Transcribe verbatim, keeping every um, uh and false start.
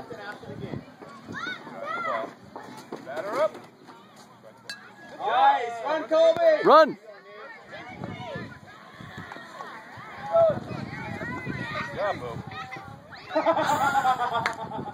captain after the game. Batter up. Nice. Run, Colby. Run. Yeah, Bo.